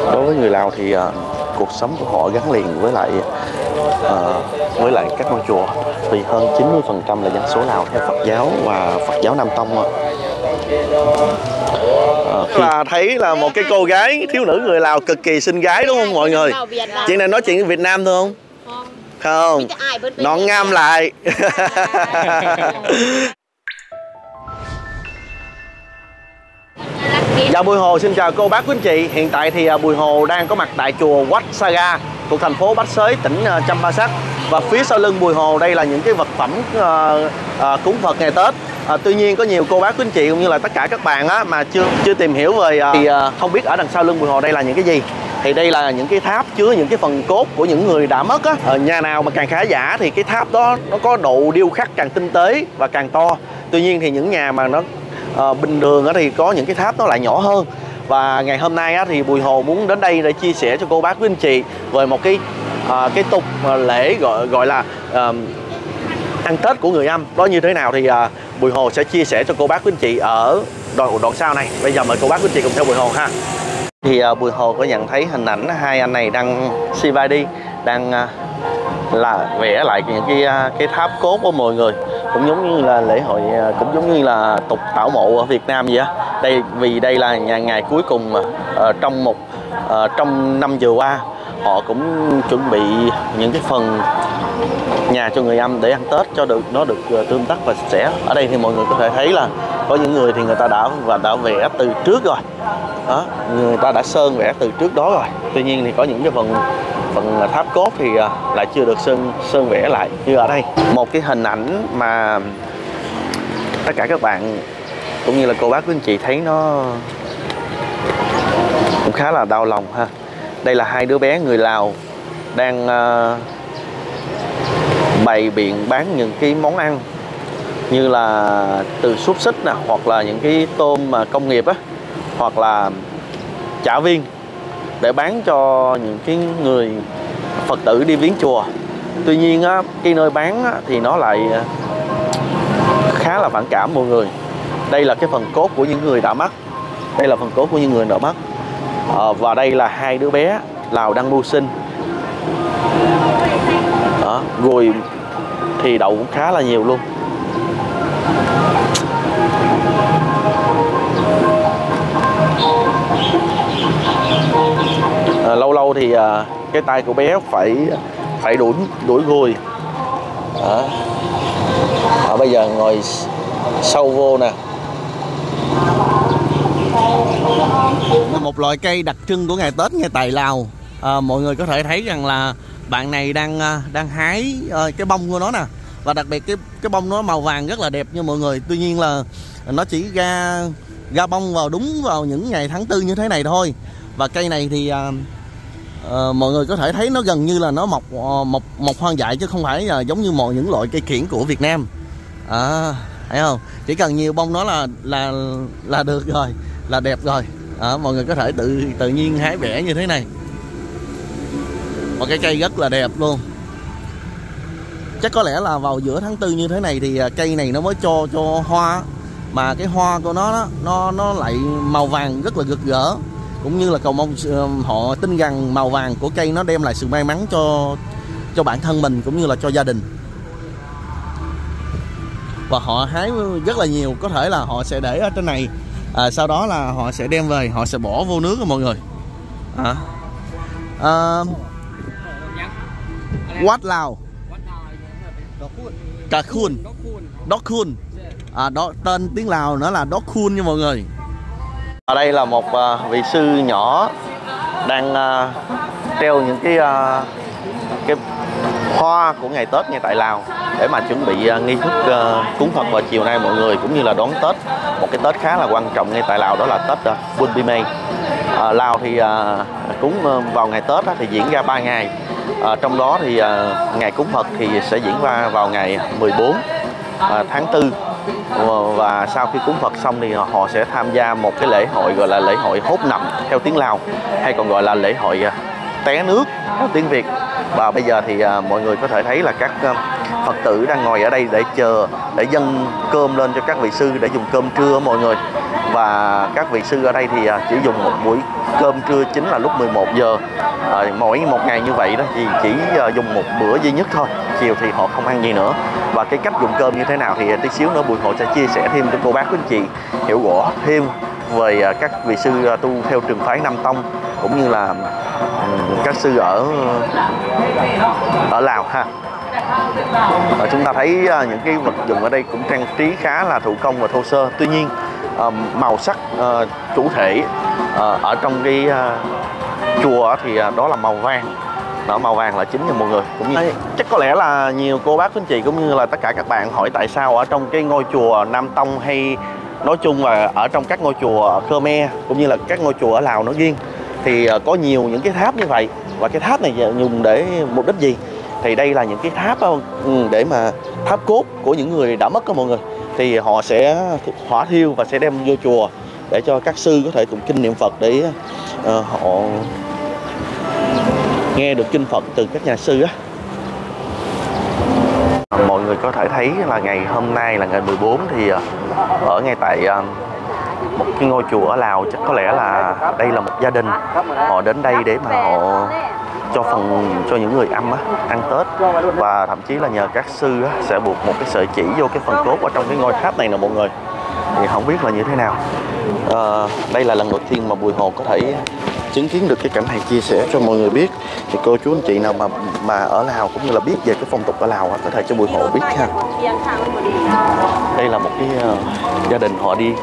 Đối với người Lào thì cuộc sống của họ gắn liền với lại các ngôi chùa, vì hơn 90% là dân số Lào theo Phật giáo và Phật giáo Nam Tông. Là thấy là một cái cô gái thiếu nữ người Lào cực kỳ xinh gái đúng không mọi người? Chị này nói chuyện Việt Nam thôi không? Không, nó ngam lại. Dạ, Bùi Hồ xin chào cô bác quý anh chị. Hiện tại thì Bùi Hồ đang có mặt tại chùa Wat Saga thuộc thành phố Bát Xới, tỉnh Champasak. Và phía sau lưng Bùi Hồ đây là những cái vật phẩm cúng Phật ngày Tết. Tuy nhiên có nhiều cô bác quý anh chị cũng như là tất cả các bạn mà chưa tìm hiểu về thì không biết ở đằng sau lưng Bùi Hồ đây là những cái gì. Thì đây là những cái tháp chứa những cái phần cốt của những người đã mất á. Nhà nào mà càng khá giả thì cái tháp đó nó có độ điêu khắc càng tinh tế và càng to. Tuy nhiên thì những nhà mà nó bình thường thì có những cái tháp nó lại nhỏ hơn. Và ngày hôm nay thì Bùi Hồ muốn đến đây để chia sẻ cho cô bác quý anh chị về một cái tục lễ gọi là ăn Tết của người Âm đó như thế nào, thì Bùi Hồ sẽ chia sẻ cho cô bác quý anh chị ở đoạn sau này. Bây giờ mời cô bác quý anh chị cùng theo Bùi Hồ ha. Thì Bùi Hồ có nhận thấy hình ảnh hai anh này đang Sivadi đang là vẽ lại những cái tháp cốt của mọi người, cũng giống như là lễ hội, cũng giống như là tục tảo mộ ở Việt Nam vậy á. Vì đây là ngày cuối cùng mà trong năm vừa qua họ cũng chuẩn bị những cái phần nhà cho người Âm để ăn Tết cho nó được tươm tất và sạch sẽ. Ở đây thì mọi người có thể thấy là có những người thì người ta đã vẽ từ trước rồi đó, người ta đã sơn vẽ từ trước đó rồi. Tuy nhiên thì có những cái phần tháp cốt thì lại chưa được sơn vẽ lại như ở đây. Một cái hình ảnh mà tất cả các bạn cũng như là cô bác quý anh chị thấy nó cũng khá là đau lòng ha. Đây là hai đứa bé người Lào đang bày biện bán những cái món ăn như là từ xúc xích nè, hoặc là những cái tôm mà công nghiệp á, hoặc là chả viên để bán cho những cái người Phật tử đi viếng chùa. Tuy nhiên á, cái nơi bán á, thì nó lại khá là phản cảm mọi người. Đây là cái phần cốt của những người đã mất. Đây là phần cốt của những người đã mất. Và đây là hai đứa bé Lào đang mưu sinh. Đó, rồi thì đậu cũng khá là nhiều luôn. Lâu lâu thì cái tay của bé phải đuổi gùi. Bây giờ ngồi sâu vô nè. Một loại cây đặc trưng của ngày Tết ngay tại Lào. Mọi người có thể thấy rằng là bạn này đang hái cái bông của nó nè, và đặc biệt cái bông nó màu vàng rất là đẹp nha mọi người. Tuy nhiên là nó chỉ ra bông đúng vào những ngày tháng 4 như thế này thôi. Và cây này thì mọi người có thể thấy nó gần như là nó mọc hoang dại, chứ không phải là giống như những loại cây kiểng của Việt Nam. Thấy không? Chỉ cần nhiều bông nó là được rồi, là đẹp rồi. Mọi người có thể tự nhiên hái vẽ như thế này. Một cái cây rất là đẹp luôn. Chắc có lẽ là vào giữa tháng 4 như thế này thì cây này nó mới cho hoa. Mà cái hoa của nó lại màu vàng rất là rực rỡ. Cũng như là cầu mong họ tin rằng màu vàng của cây nó đem lại sự may mắn cho bản thân mình cũng như là cho gia đình. Và họ hái rất là nhiều. Có thể là họ sẽ để ở trên này, sau đó là họ sẽ đem về, họ sẽ bỏ vô nước đó mọi người. What Lào? Cà Khun. Đốc Khun. Đó, tên tiếng Lào nữa là Đốc Khun nha mọi người. Ở đây là một vị sư nhỏ đang treo những cái hoa của ngày Tết ngay tại Lào để mà chuẩn bị nghi thức cúng Phật vào chiều nay mọi người, cũng như là đón Tết, một cái Tết khá là quan trọng ngay tại Lào, đó là Tết Bun Pimay. Lào thì cúng vào ngày Tết thì diễn ra 3 ngày. Trong đó thì ngày cúng Phật thì sẽ diễn ra vào ngày 14 tháng 4. Và sau khi cúng Phật xong thì họ sẽ tham gia một cái lễ hội gọi là lễ hội hốt nằm theo tiếng Lào, hay còn gọi là lễ hội té nước theo tiếng Việt. Và bây giờ thì mọi người có thể thấy là các Phật tử đang ngồi ở đây để chờ, để dâng cơm lên cho các vị sư để dùng cơm trưa mọi người. Và các vị sư ở đây thì chỉ dùng một buổi cơm trưa chính là lúc 11 giờ. Mỗi một ngày như vậy đó thì chỉ dùng một bữa duy nhất thôi, chiều thì họ không ăn gì nữa. Và cái cách dùng cơm như thế nào thì tí xíu nữa Bùi Hộ sẽ chia sẻ thêm cho cô bác quý anh chị hiểu rõ thêm về các vị sư tu theo trường phái Nam Tông, cũng như là các sư ở Lào ha. Chúng ta thấy những cái vật dụng ở đây cũng trang trí khá là thủ công và thô sơ. Tuy nhiên màu sắc chủ thể ở trong cái chùa thì đó là màu vàng. Đó, màu vàng là chính nha mọi người. Cũng như chắc có lẽ là nhiều cô bác anh chị cũng như là tất cả các bạn hỏi tại sao ở trong cái ngôi chùa Nam Tông, hay nói chung là ở trong các ngôi chùa Khmer cũng như là các ngôi chùa ở Lào nói riêng, thì có nhiều những cái tháp như vậy. Và cái tháp này dùng để mục đích gì? Thì đây là những cái tháp để mà tháp cốt của những người đã mất đó mọi người. Thì họ sẽ hỏa thiêu và sẽ đem vô chùa để cho các sư có thể tụng kinh niệm Phật, để họ nghe được kinh Phật từ các nhà sư á. Mọi người có thể thấy là ngày hôm nay là ngày 14 thì ở ngay tại một cái ngôi chùa ở Lào, chắc có lẽ là đây là một gia đình họ đến đây để mà họ cho những người âm ăn Tết. Và thậm chí là nhờ các sư sẽ buộc một cái sợi chỉ vô cái phần cốt ở trong cái ngôi tháp này nè mọi người. Thì không biết là như thế nào. Đây là lần đầu tiên mà Bùi Hộ có thể chứng kiến được cái cảnh này, chia sẻ cho mọi người biết. Thì cô chú anh chị nào mà ở Lào cũng như là biết về cái phong tục ở Lào có thể cho Bùi Hộ biết ha. Đây là một cái gia đình họ đi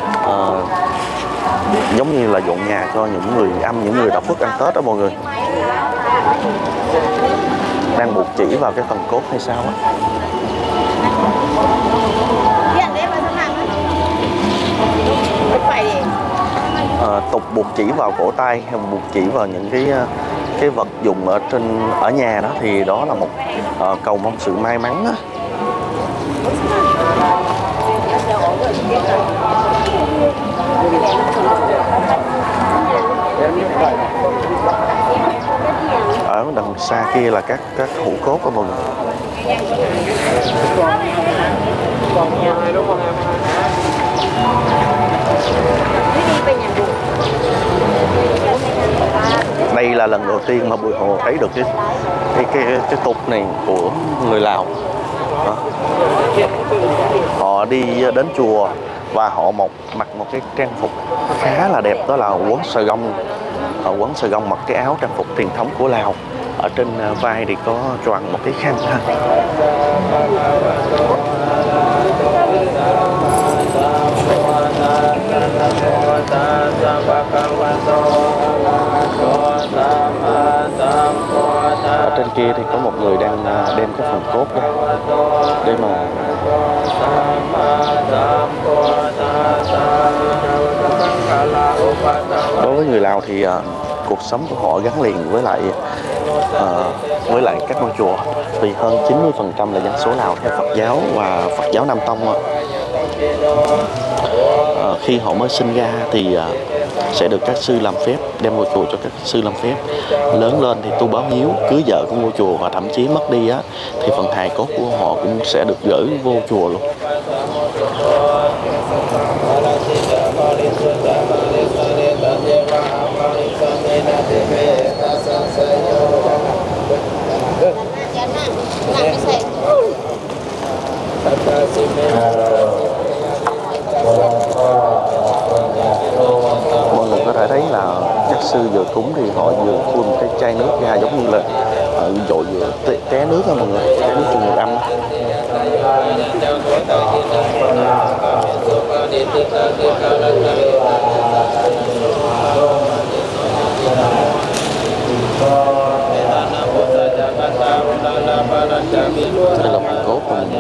giống như là dọn nhà cho những người âm, những người đã khuất ăn Tết đó mọi người. Đang buộc chỉ vào cái phần cốt hay sao á. Tục buộc chỉ vào cổ tay hay buộc chỉ vào những cái vật dụng ở nhà đó, thì đó là một cầu mong sự may mắn á. Ở đằng xa kia là các hũ cốt của mọi người. Đây là lần đầu tiên mà Bùi Hộ thấy được cái tục này của người Lào. Đó. Họ đi đến chùa và họ mặc một cái trang phục khá là đẹp, đó là quấn sờ gông. Họ quấn sờ gông, mặc cái áo trang phục truyền thống của Lào. Ở trên vai thì có choàng một cái khăn ha. Ở trên kia thì có một người đang đem cái phần cốt ra để mà đối với người Lào thì cuộc sống của họ gắn liền với lại các ngôi chùa, vì hơn 90% là dân số Lào theo Phật giáo và Phật giáo Nam Tông. Khi họ mới sinh ra thì sẽ được các sư làm phép đem ngôi chùa cho các sư làm phép. Lớn lên thì tu báo hiếu, cưới vợ của ngôi chùa, và thậm chí mất đi thì phần hài cốt của họ cũng sẽ được gửi vô chùa luôn. Mọi người có thể thấy là các sư vừa cúng thì họ vừa phun cái chai nước ra, giống như là dội vừa té nước đó mọi người, té nước cho người âm. Đây là phần cốt của mình.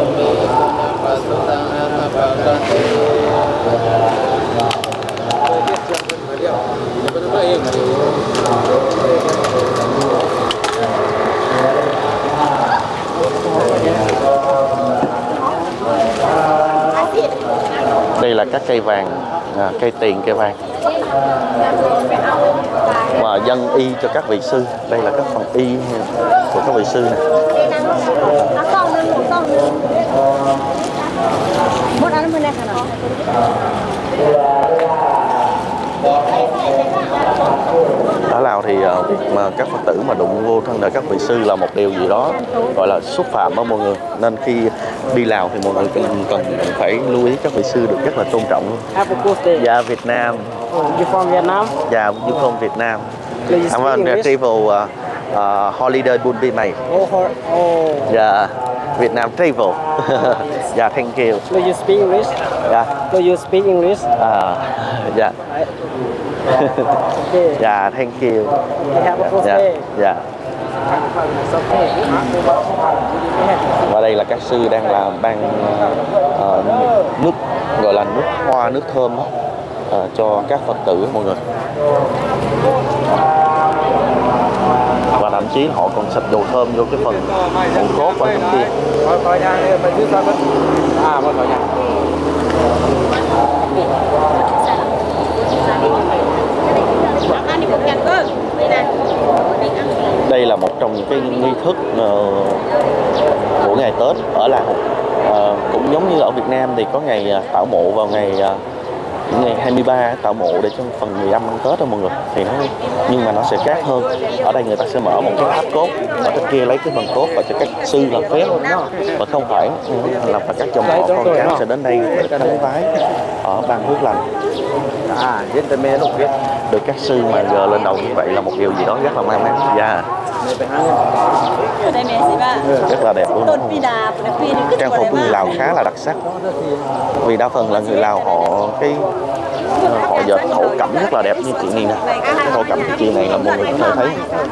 Đây là các cây vàng, cây tiền, cây vàng và dân y cho các vị sư. Đây là các phần y của các vị sư này. Ở Lào thì việc mà các Phật tử mà đụng vô thân thể các vị sư là một điều gì đó gọi là xúc phạm đó mọi người, nên khi đi Lào thì mọi người cần phải lưu ý các vị sư được rất là tôn trọng luôn. Dạ Việt Nam. You from Vietnam? Dạ, you from Việt Nam. Please I'm speak on the English. travel holiday Bun Mai. Oh. Dạ, Việt Nam travel. Dạ, thank you. Do you speak English? Dạ. Do you speak English? Dạ. Okay. Dạ, thank you. Have a good Dạ. day. Dạ. Và đây là các sư đang làm nước gọi là nước hoa, nước thơm đó, cho các Phật tử mọi người. Và thậm chí họ còn xịt dầu thơm vô cái phần mũ cốt ở trong kia. Đây là một trong những cái nghi thức của ngày Tết ở Lào. Cũng giống như ở Việt Nam thì có ngày tảo mộ vào ngày 23 tảo mộ để cho phần người âm ăn Tết đó mọi người, thì nhưng mà nó sẽ khác hơn. Ở đây người ta sẽ mở một cái tháp cốt ở trên kia, lấy cái phần cốt và cho các sư làm phép, và không phải là các dòng họ con cháu sẽ đến đây để khấn vái ở ban phước lành. Được các sư mà giờ lên đầu như vậy là một điều gì đó rất là may mắn. Dạ. Rất là đẹp luôn. Trang phục của người Lào khá là đặc sắc, vì đa phần là người Lào họ dệt thổ cẩm rất là đẹp như chị này nè. Cái thổ cẩm của chị này là mọi người có thể thấy.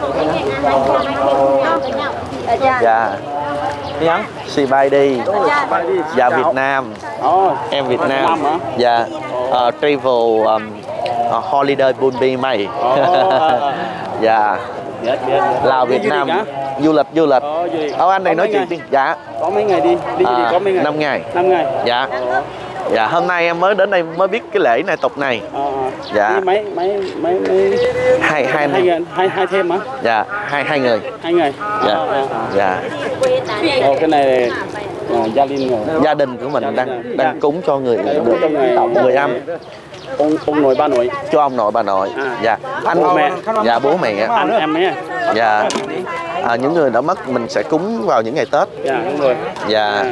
Dạ. Si bay đi. Dạ Việt Nam. Em Việt Nam. Dạ. Travel holiday Bun Mai. Dạ. Lào Việt Nam du lịch. Anh này nói chuyện đi. Dạ. Có mấy ngày đi? Có mấy ngày? 5 ngày. 5 ngày. Dạ. Dạ, hôm nay em mới đến đây mới biết cái lễ này, tục này. Dạ. Đi mấy hai thêm hả? Dạ, hai người. 2 ngày. Dạ. Dạ. Cái này gia đình của mình đang cúng cho người âm. Ông nội ba nội. Cho ông nội bà nội. Dạ. Bố mẹ. Dạ, bố mẹ. Anh em ấy. Dạ. Những người đã mất mình sẽ cúng vào những ngày Tết. Dạ đúng rồi. Dạ.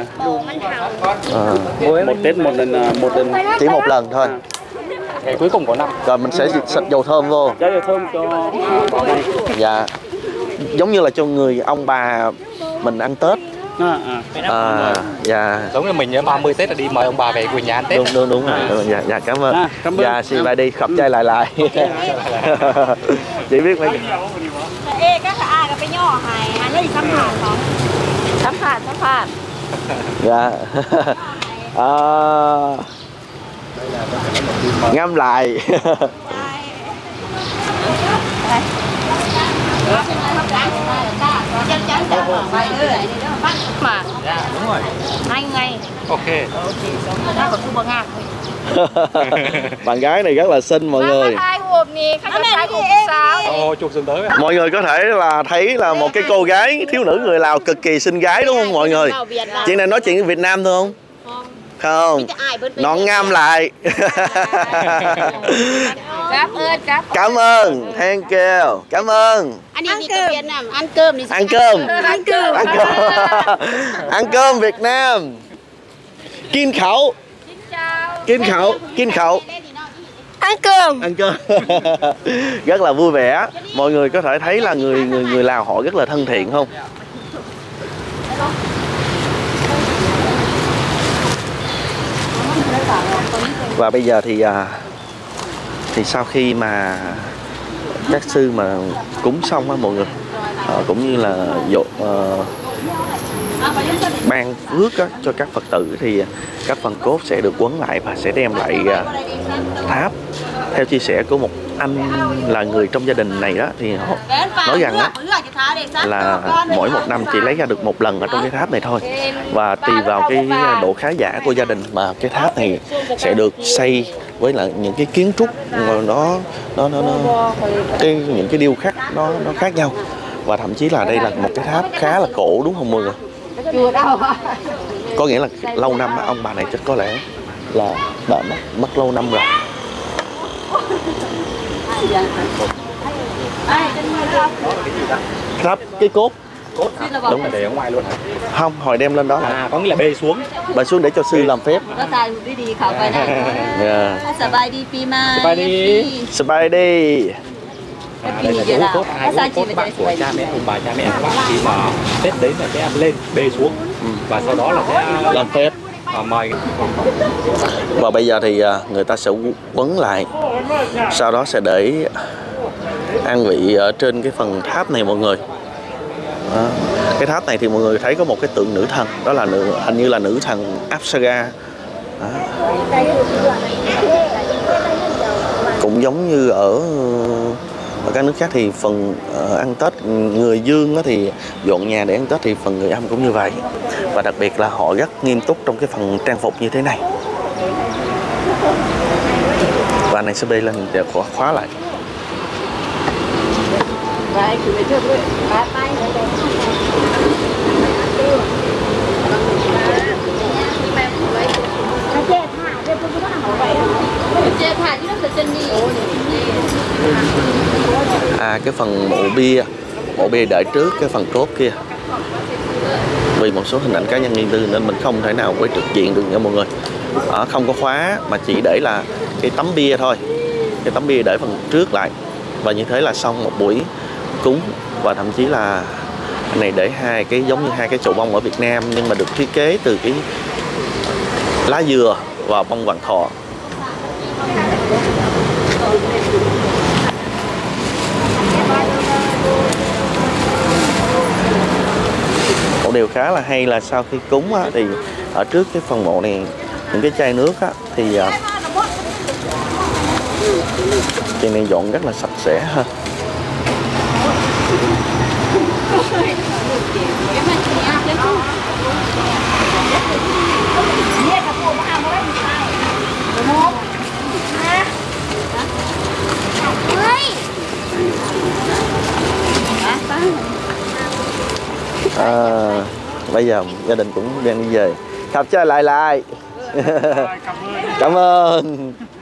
Một Tết một lần. Chỉ một lần thôi. Ngày cuối cùng của năm. Rồi mình sẽ xịt dầu thơm vô. Dầu thơm cho. Dạ. Giống như là cho người ông bà mình ăn Tết. Dạ. Giống như mình nhớ 30 Tết là đi mời ông bà về quê nhà ăn Tết. Đúng rồi. Dạ, cảm ơn. Dạ, xin bài đi khập chai lại. Chị biết mấy Ê, các ai là cái nhỏ này, nó gì sắm phạt không? Sắm phạt. Dạ. Ngâm lại. Mà. Dạ, đúng rồi. 2 ngày. Ok. Nó còn super ngạc. Bạn gái này rất là xinh mọi người. Hai hộp nè, khách hai hộp sao? Chuột sừng tới. Mọi người có thể là thấy là một cái cô gái thiếu nữ người Lào cực kỳ xinh gái đúng không mọi người? Chị này nói chuyện Việt Nam thôi không? Không. Nón ngâm lại. Cảm ơn. Thank you. Cảm ơn. Anh đi Việt Nam ăn cơm đi. Ăn cơm. Ăn cơm Việt Nam. Kim khẩu. Ăn cơm. Rất là vui vẻ. Mọi người có thể thấy là người Lào họ rất là thân thiện không? Và bây giờ thì sau khi mà các sư mà cúng xong á mọi người, cũng như là ban phước á, cho các Phật tử thì các phần cốt sẽ được quấn lại và sẽ đem lại tháp. Theo chia sẻ của một anh là người trong gia đình này đó, thì họ nói rằng á, là mỗi một năm chỉ lấy ra được một lần ở trong cái tháp này thôi, và tùy vào cái độ khá giả của gia đình mà cái tháp này sẽ được xây với lại những cái kiến trúc những cái điêu khắc nó khác nhau, và thậm chí là đây là một cái tháp khá là cổ đúng không mọi người? Có nghĩa là lâu năm ông bà này chắc có lẽ là đã mất lâu năm rồi. Khắp cái cốt. Cốt đúng là để ở ngoài luôn hả? Không, hồi đem lên đó là À, có nghĩa là bê xuống. bà xuống để cho sư làm phép. ก็ตายดีๆเขาไปไหน สบายดีปีใหม่สบายดี À, đây là dấu cốt, hai dấu cốt bác của cha mẹ, ông bà cha mẹ các bạn khi mà Tết đến là sẽ lên bê xuống và sau đó là sẽ làm phép. mời. Và bây giờ thì người ta sẽ quấn lại, sau đó sẽ để an vị ở trên cái phần tháp này mọi người. Đó. Cái tháp này thì mọi người thấy có một cái tượng nữ thần, đó là hình như là nữ thần Apsara. Đó. Cũng giống như ở các nước khác thì phần ăn Tết người Dương thì dọn nhà để ăn Tết, thì phần người Âm cũng như vậy. Và đặc biệt là họ rất nghiêm túc trong cái phần trang phục như thế này. Và này sẽ bê lên để khóa lại. Cái phần mộ bia để trước cái phần cốt kia, vì một số hình ảnh cá nhân riêng tư nên mình không thể nào quay trực diện được nha mọi người. Không có khóa mà chỉ để là cái tấm bia thôi, cái tấm bia để phần trước lại, và như thế là xong một buổi cúng. Và thậm chí là anh này để hai cái giống như hai cái chậu bông ở Việt Nam, nhưng mà được thiết kế từ cái lá dừa và bông vàng thọ. Một điều khá là hay là sau khi cúng thì ở trước cái phần mộ này, những cái chai nước thì trên này dọn rất là sạch sẽ ha. Bây giờ gia đình cũng đang đi về. Khắp chơi lại. Cảm ơn.